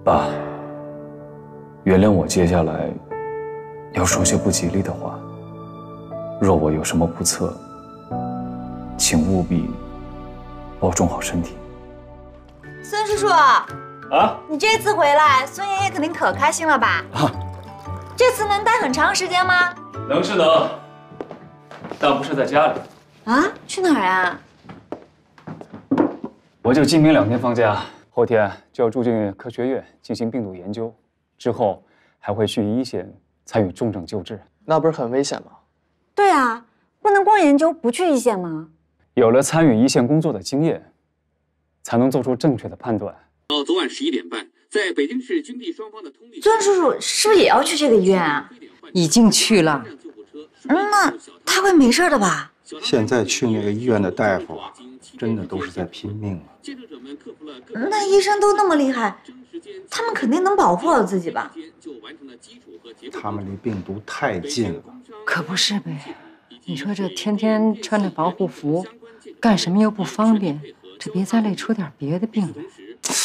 爸，原谅我接下来要说些不吉利的话。若我有什么不测，请务必保重好身体。 孙叔叔啊， 你这次回来，孙爷爷肯定可开心了吧？ 啊， 这次能待很长时间吗？ 能是能，但不是在家里。 啊，去哪儿啊？ 我就今明2天放假，后天就要住进科学院进行病毒研究，之后还会去一线参与重症救治。 那不是很危险吗？ 对啊，不能光研究不去一线吗？ 有了参与一线工作的经验，才能做出正确的判断。 到昨晚11点半，在北京市军地双方的通力。 孙叔叔是不是也要去这个医院啊？ 已经去了。 那他会没事的吧？ 现在去那个医院的大夫啊，真的都是在拼命啊。 那医生都那么厉害，他们肯定能保护好自己吧？ 他们离病毒太近了。 可不是呗，你说这天天穿着防护服，干什么又不方便，这别再累出点别的病来。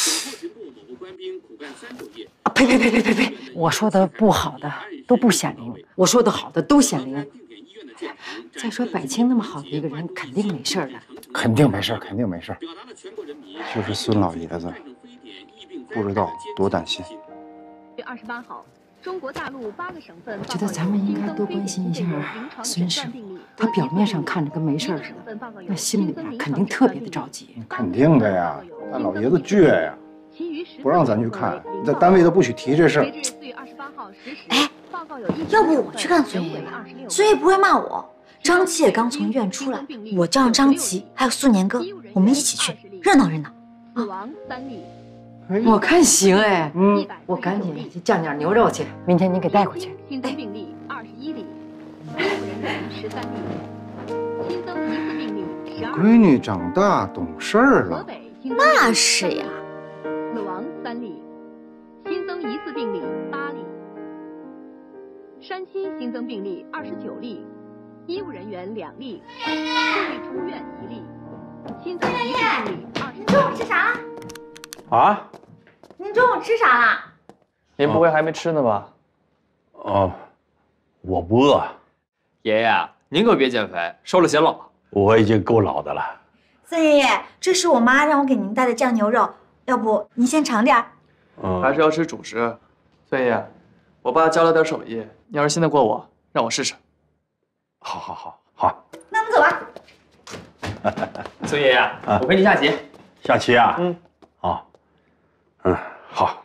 啊呸！我说的不好的都不显灵，我说的好的都显灵。再说柏青那么好的一个人，肯定没事的。 肯定没事，肯定没事。就是孙老爷子，不知道多担心。 月28号。中国大陆8个省份， 觉得咱们应该多关心一下孙师傅。他表面上看着跟没事似的，那心里边肯定特别的着急。 肯定的呀，那老爷子倔呀，不让咱去看，在单位都不许提这事儿。 哎，要不我去看孙爷爷吧？孙爷不会骂我。张琪也刚从医院出来，我叫上张琪还有素年哥，我们一起去，热闹热闹。 死亡3例。 我看行哎，我赶紧去酱点牛肉去，明天你给带回去。 新增病例21例，医护人员13例，新增疑似病例12例。 闺女长大懂事了。 河北新增那是呀。 死亡3例，新增疑似病例8例。山西新增病例29例，医务人员2例，顺利出院1例，新增疑似病例20。 你中午吃啥了？ 啊？ 您中午吃啥啦？ 您不会还没吃呢吧？ 哦，我不饿。 爷爷，您可别减肥，瘦了显老。 我已经够老的了。 孙爷爷，这是我妈让我给您带的酱牛肉，要不您先尝点儿。 还是要吃主食。孙爷爷，我爸教了点手艺，你要是信得过我，让我试试。 好。 那我们走吧。 孙爷爷，我陪你下棋。 下棋啊？好。好。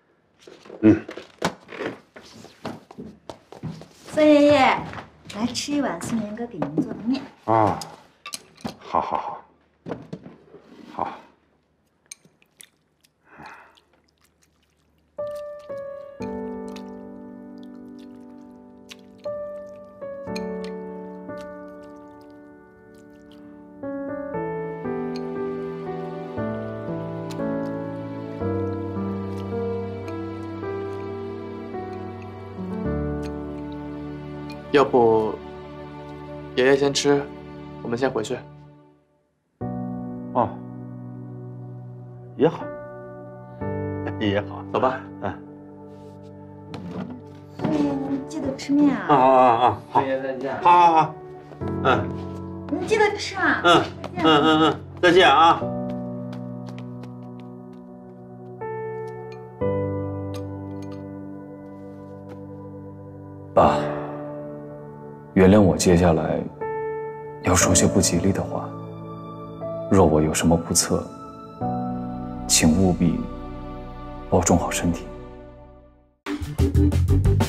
孙爷爷，来吃一碗孙年哥给您做的面。 啊，好。 要不，爷爷先吃，我们先回去。 哦，也好，也好， 走吧。 孙爷爷，您记得吃面啊。 好。 孙爷爷再见。 好。 您记得吃啊。 再见啊。 爸，原谅我接下来要说些不吉利的话。若我有什么不测，请务必保重好身体。